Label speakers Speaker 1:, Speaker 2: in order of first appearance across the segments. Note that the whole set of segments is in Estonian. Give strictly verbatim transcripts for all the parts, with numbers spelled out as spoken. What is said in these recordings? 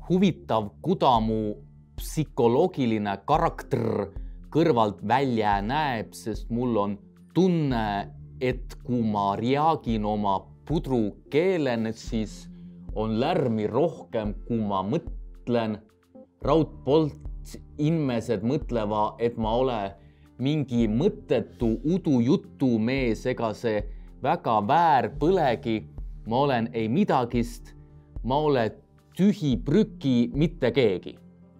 Speaker 1: huvitav Kudamu psükoloogiline karakter kõrvalt välja näeb, sest mul on tunne, et kui ma reagin oma pudrukeelen, siis on lärmi rohkem, kui ma mõtlen. Raudpolt inimesed mõtleva, et ma ole mingi mõttetu udujutu mees, ega see väga väär põlegi. Ma olen ei midagist, ma olen tühi prüki, mitte keegi.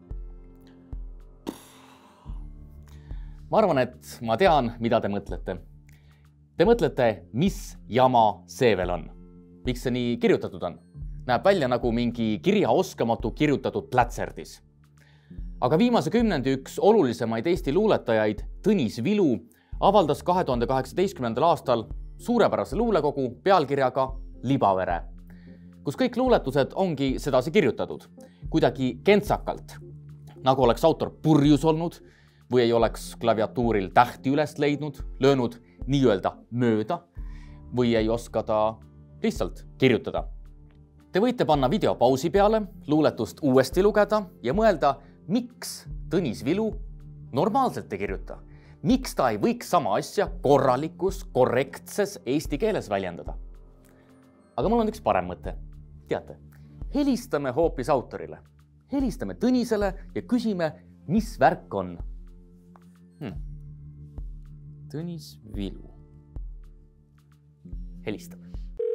Speaker 1: Ma arvan, et ma tean, mida te mõtlete. Te mõtlete, mis jama see veel on. Miks see nii kirjutatud on? Näeb välja nagu mingi kirjaoskamatu kirjutatud plätserdis. Aga viimase kümnendi üks olulisemaid Eesti luuletajaid, Tõnis Vilu, avaldas kahe tuhande kaheksateistkümnendal aastal suurepärase luulekogu pealkirjaga Libavere, kus kõik luuletused ongi sedasi kirjutatud, kuidagi kentsakalt, nagu oleks autor purjus olnud või ei oleks klaviatuuril tähti üles leidnud, löönud nii-öelda mööda või ei oska ta lihtsalt kirjutada. Te võite panna video pausi peale, luuletust uuesti lugeda ja mõelda, miks Tõnis Vilu normaalselt ei kirjuta. Miks ta ei võiks sama asja korralikus, korrektses eesti keeles väljendada? Aga mul on üks parem mõte. Teate, helistame hoopis autorile. Helistame Tõnisele ja küsime, mis värk on. Hmm. Tõnis Vilu. Helistame.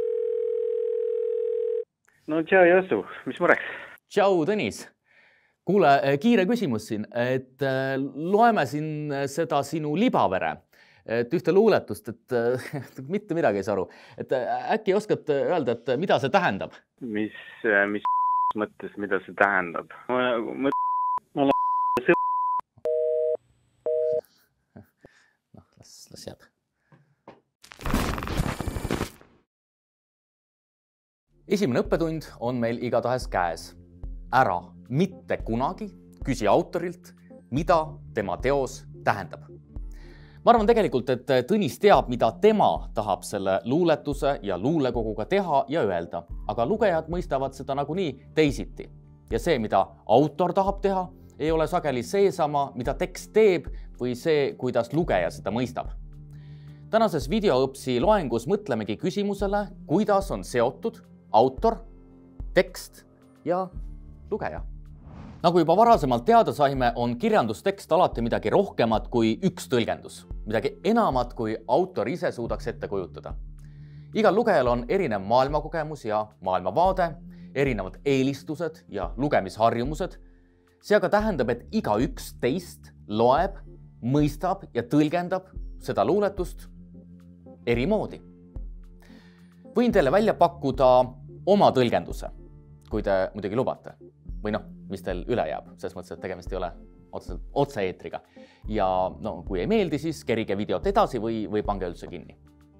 Speaker 2: No tšau, Jassu. Mis mureks?
Speaker 1: Tšau, Tõnis. Kuule, kiire küsimus siin, et loeme siin seda sinu Libavere, et ühte luuletust, et mitte midagi ei saa aru. Et äkki oskad öelda, et mida see tähendab?
Speaker 2: Mis, mis mõttes, mida see tähendab? Ma mõt... Ma olen
Speaker 1: noh, las, las jääb. Esimene õppetund on meil igatahes käes. Ära mitte kunagi küsi autorilt, mida tema teos tähendab. Ma arvan tegelikult, et Tõnis teab, mida tema tahab selle luuletuse ja luulekoguga teha ja öelda, aga lugejad mõistavad seda nagunii teisiti. Ja see, mida autor tahab teha, ei ole sageli seesama, mida tekst teeb või see, kuidas lugeja seda mõistab. Tänases videoõpsi loengus mõtlemegi küsimusele, kuidas on seotud autor, tekst ja lugeja. Nagu juba varasemalt teada saime, on kirjandustekst alati midagi rohkemat kui üks tõlgendus, midagi enamat kui autor ise suudaks ette kujutada. Igal lugejal on erinev maailmakogemus ja maailmavaade, erinevad eelistused ja lugemisharjumused. See aga tähendab, et iga üks teist loeb, mõistab ja tõlgendab seda luuletust eri moodi. Võin teile välja pakkuda oma tõlgenduse, kui te muidugi lubate. Või noh, mis teil üle jääb, selles mõttes, et tegemist ei ole otseselt otse-eetriga. Ja no, kui ei meeldi, siis kerige videot edasi või, või pange üldse kinni.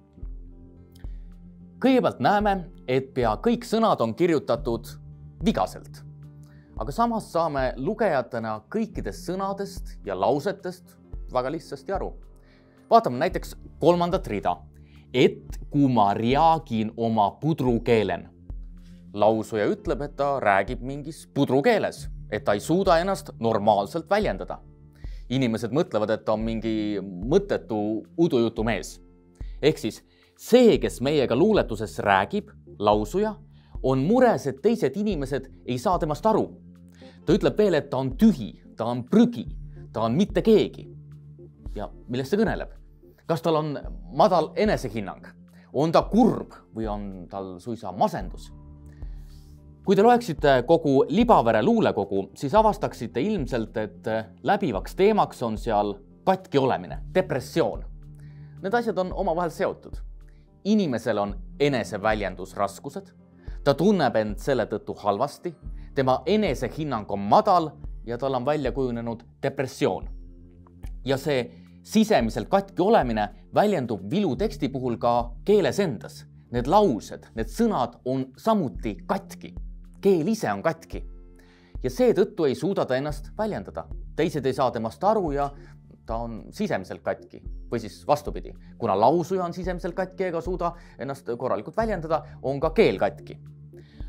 Speaker 1: Kõigepealt näeme, et pea kõik sõnad on kirjutatud vigaselt. Aga samas saame lugejatena kõikidest sõnadest ja lausetest väga lihtsasti aru. Vaatame näiteks kolmandat rida. Et kui ma reagin oma pudrukeelen. Lausuja ütleb, et ta räägib mingis pudrukeeles, et ta ei suuda ennast normaalselt väljendada. Inimesed mõtlevad, et ta on mingi mõttetu udujutu mees. Ehk siis see, kes meiega luuletuses räägib, lausuja, on mures, et teised inimesed ei saa temast aru. Ta ütleb veel, et ta on tühi, ta on prügi, ta on mitte keegi. Ja millest see kõneleb? Kas tal on madal enesehinnang? On ta kurb või on tal suisa masendus? Kui te loeksite kogu Libavere luulekogu, siis avastaksite ilmselt, et läbivaks teemaks on seal katki olemine, depressioon. Need asjad on omavahel seotud. Inimesel on eneseväljendusraskused, ta tunneb end selle tõttu halvasti, tema enesehinnang on madal ja tal on välja kujunenud depressioon. Ja see sisemiselt katki olemine väljendub Vilu teksti puhul ka keeles endas. Need laused, need sõnad on samuti katki. Keel ise on katki ja seetõttu ei suuda ta ennast väljendada. Teised ei saa temast aru ja ta on sisemiselt katki. Või siis vastupidi, kuna lausuja on sisemiselt katki ega suuda ennast korralikult väljendada, on ka keel katki.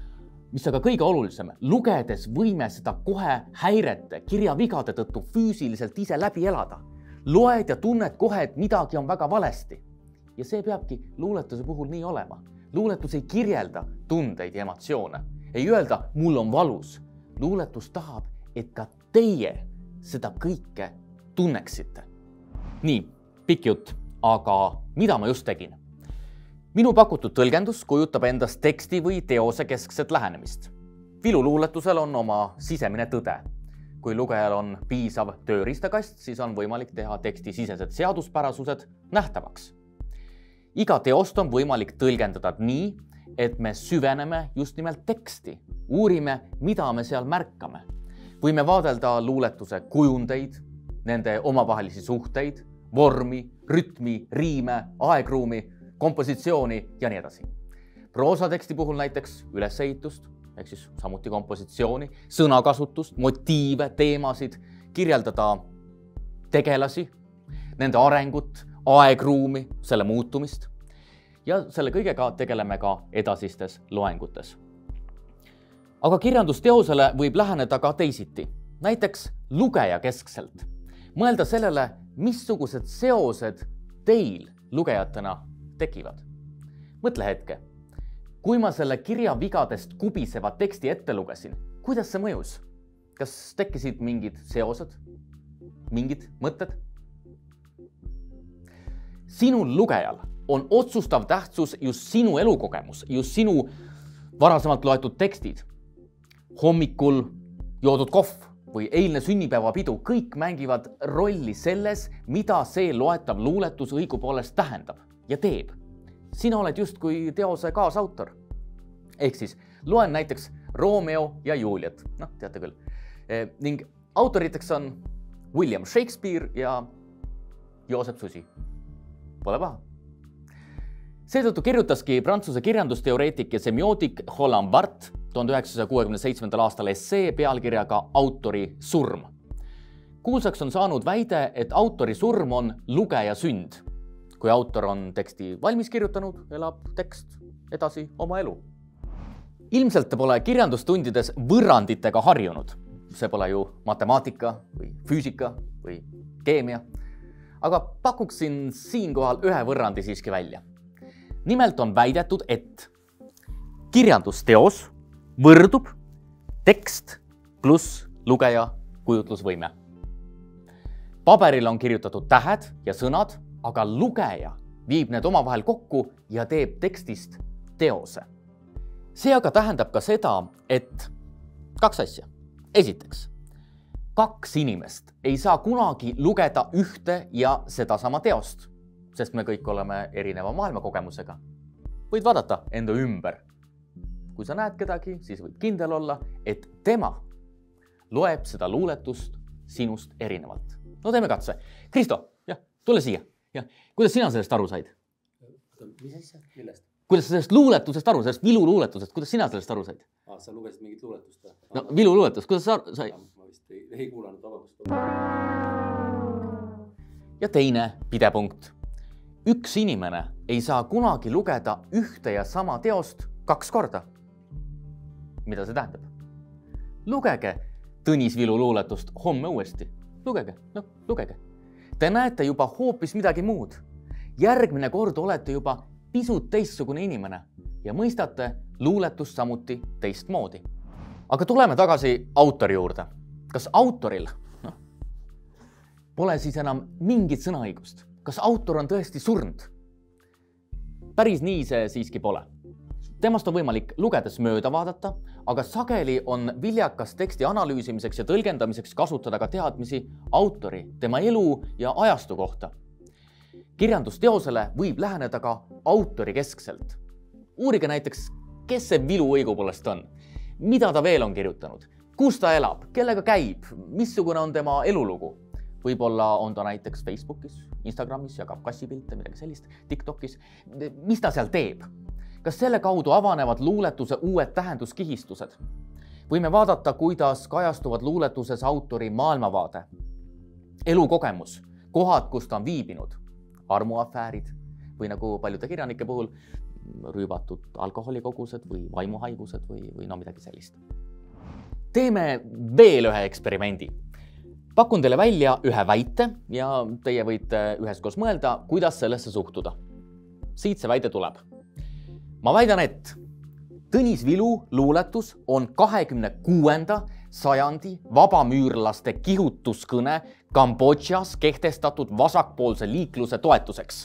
Speaker 1: mis aga kõige olulisem, lugedes võime seda kohe häirete, kirjavigade tõttu füüsiliselt ise läbi elada. Loed ja tunned kohe, et midagi on väga valesti. Ja see peabki luuletuse puhul nii olema. Luuletus ei kirjelda tundeid ja emotsioone. Ei öelda, mul on valus. Luuletus tahab, et ka teie seda kõike tunneksite. Nii, pikk jutt, aga mida ma just tegin? Minu pakutud tõlgendus kujutab endast teksti või teose keskset lähenemist. Viluluuletusel on oma sisemine tõde. Kui lugejal on piisav tööriistakast, siis on võimalik teha teksti sisesed seaduspärasused nähtavaks. Iga teost on võimalik tõlgendada nii, et me süveneme just nimelt teksti. Uurime, mida me seal märkame. Võime vaadelda luuletuse kujundeid, nende omavahelisi suhteid, vormi, rütmi, riime, aegruumi, kompositsiooni ja nii edasi. Proosateksti puhul näiteks ülesehitust, ehk siis samuti kompositsiooni, sõnakasutust, motiive, teemasid, kirjeldada tegelasi, nende arengut, aegruumi, selle muutumist ja selle kõigega tegeleme ka edasistes loengutes. Aga kirjandusteosele võib läheneda ka teisiti, näiteks lugeja keskselt. Mõelda sellele, missugused seosed teil lugejatena tekivad. Mõtle hetke, kui ma selle kirja vigadest kubiseva teksti ette lugesin, kuidas see mõjus? Kas tekkisid mingid seosed, mingid mõtted? Sinul lugejal on otsustav tähtsus just sinu elukogemus, just sinu varasemalt loetud tekstid. Hommikul joodud kohv või eilne sünnipäevapidu, kõik mängivad rolli selles, mida see loetav luuletus õigupoolest tähendab ja teeb. Sina oled justkui teose kaasautor. Ehk siis loen näiteks Romeo ja Juliet, noh, teate küll. E, ning autoriteks on William Shakespeare ja Joosep Susi. Pole paha. Seetõttu kirjutaski prantsuse kirjandusteoreetik ja semiootik Roland Barthes tuhande üheksasaja kuuekümne seitsmendal aastal essee pealkirjaga Autori surm. Kuulsaks on saanud väide, et autori surm on lugeja sünd. Kui autor on teksti valmis kirjutanud, elab tekst edasi oma elu. Ilmselt te pole kirjandustundides võrranditega harjunud. See pole ju matemaatika või füüsika või keemia. Aga pakuksin siinkohal ühe võrrandi siiski välja. Nimelt on väidetud, et kirjandusteos võrdub tekst pluss lugeja kujutlusvõime. Paberil on kirjutatud tähed ja sõnad, aga lugeja viib need omavahel kokku ja teeb tekstist teose. See aga tähendab ka seda, et kaks asja. Esiteks, kaks inimest ei saa kunagi lugeda ühte ja sedasama teost, sest me kõik oleme erineva maailmakogemusega. Võid vaadata enda ümber. Kui sa näed kedagi, siis võid kindel olla, et tema loeb seda luuletust sinust erinevalt. No teeme katse. Kristo, jah, tule siia. Ja, kuidas sina sellest aru said?
Speaker 3: Mis asja? Millest?
Speaker 1: Kuidas sa sellest luuletusest aru, sellest viluluuletusest, kuidas sina sellest aru said?
Speaker 3: Ah, sa lugesid mingit luuletust?
Speaker 1: No, viluluuletust, kuidas sa aru said?
Speaker 3: Ma vist ei, ei kuulanud, vabandust.
Speaker 1: Ja teine pidepunkt. Üks inimene ei saa kunagi lugeda ühte ja sama teost kaks korda. Mida see tähendab? Lugege Tõnis Vilu luuletust homme uuesti. Lugege, noh, lugege. Te näete juba hoopis midagi muud. Järgmine kord olete juba pisut teistsugune inimene ja mõistate luuletust samuti teistmoodi. Aga tuleme tagasi autori juurde. Kas autoril no, pole siis enam mingit sõnaõigust? Kas autor on tõesti surnud? Päris nii see siiski pole. Temast on võimalik lugedes mööda vaadata, aga sageli on viljakas teksti analüüsimiseks ja tõlgendamiseks kasutada ka teadmisi autori, tema elu ja ajastu kohta. Kirjandusteosele võib läheneda ka autori keskselt. Uurige näiteks, kes see Vilu õigupoolest on, mida ta veel on kirjutanud, kus ta elab, kellega käib, missugune on tema elulugu. Võib-olla on ta näiteks Facebookis, Instagramis, jagab kassipilte, midagi sellist, TikTokis. Mis ta seal teeb? Kas selle kaudu avanevad luuletuse uued tähenduskihistused? Võime vaadata, kuidas kajastuvad luuletuses autori maailmavaade, elukogemus, kohad, kus ta on viibinud, armuafäärid või nagu paljude kirjanike puhul rüübatud alkoholikogused või vaimuhaigused või, või no midagi sellist. Teeme veel ühe eksperimendi. Pakun teile välja ühe väite ja teie võite üheskoos mõelda, kuidas sellesse suhtuda. Siit see väide tuleb. Ma väidan, et Tõnis Vilu luuletus on kahekümne kuuenda sajandi vabamüürlaste kihutuskõne Kambodžas kehtestatud vasakpoolse liikluse toetuseks.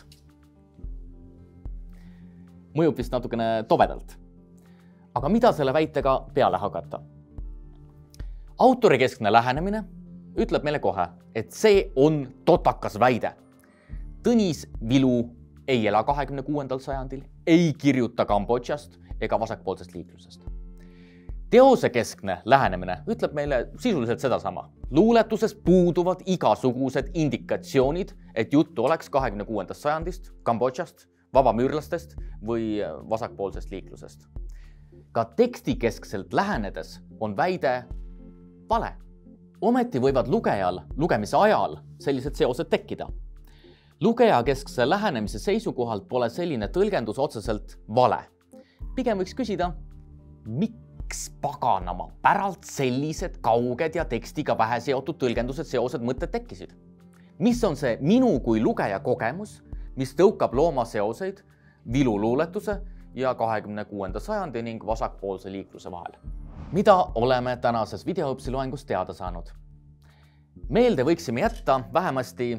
Speaker 1: Mõjub vist natukene tobedalt. Aga mida selle väitega peale hakata? Autorikeskne lähenemine ütleb meile kohe, et see on totakas väide. Tõnis Vilu ei ela kahekümne kuuendal sajandil, ei kirjuta Kambodžast ega vasakpoolsest liiklusest. Teosekeskne lähenemine ütleb meile sisuliselt sedasama. Luuletuses puuduvad igasugused indikatsioonid, et juttu oleks kahekümne kuuendast sajandist, Kambodžast, vabamüürlastest või vasakpoolsest liiklusest. Ka tekstikeskselt lähenedes on väide vale. Ometi võivad lugejal lugemise ajal sellised seosed tekkida. Lugejakeskse lähenemise seisukohalt pole selline tõlgendus otseselt vale. Pigem võiks küsida, miks paganama päralt sellised kauged ja tekstiga vähe seotud tõlgendused seosed mõtted tekkisid? Mis on see minu kui lugeja kogemus, mis tõukab looma seoseid Vilu luuletuse ja kahekümne kuuenda sajandi ning vasakpoolse liikluse vahel? Mida oleme tänases videoõpsi loengus teada saanud? Meelde võiksime jätta vähemasti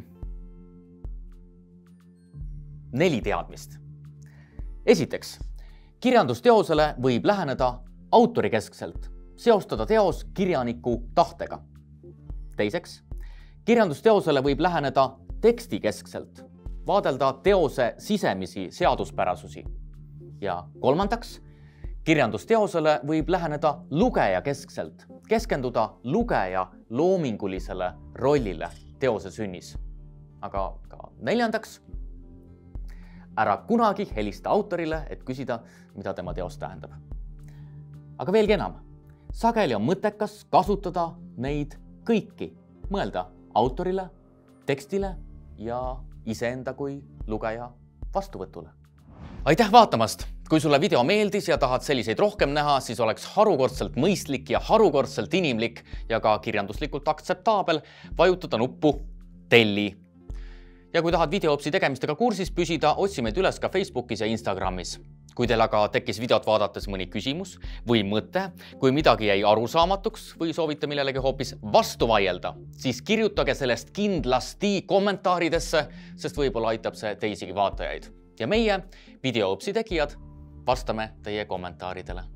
Speaker 1: neli teadmist. Esiteks, kirjandusteosele võib läheneda autorikeskselt, seostada teos kirjaniku tahtega. Teiseks, kirjandusteosele võib läheneda tekstikeskselt, vaadelda teose sisemisi seaduspärasusi. Ja kolmandaks, kirjandusteosele võib läheneda lugeja keskselt, keskenduda lugeja loomingulisele rollile teose sünnis. Aga ka neljandaks, ära kunagi helista autorile, et küsida, mida tema teos tähendab. Aga veelgi enam, sageli on mõttekas kasutada neid kõiki, mõelda autorile, tekstile ja iseenda kui lugeja vastuvõtule. Aitäh vaatamast! Kui sulle video meeldis ja tahad selliseid rohkem näha, siis oleks harukordselt mõistlik ja harukordselt inimlik ja ka kirjanduslikult aktseptaabel vajutada nuppu telli. Ja kui tahad videoõpsi tegemistega kursis püsida, otsi meid üles ka Facebookis ja Instagramis. Kui teil aga tekkis videot vaadates mõni küsimus või mõte, kui midagi jäi arusaamatuks või soovite millelegi hoopis vastu vaielda, siis kirjutage sellest kindlasti kommentaaridesse, sest võib-olla aitab see teisigi vaatajaid. Ja meie videoõpsi tegijad vastame teie kommentaaridele.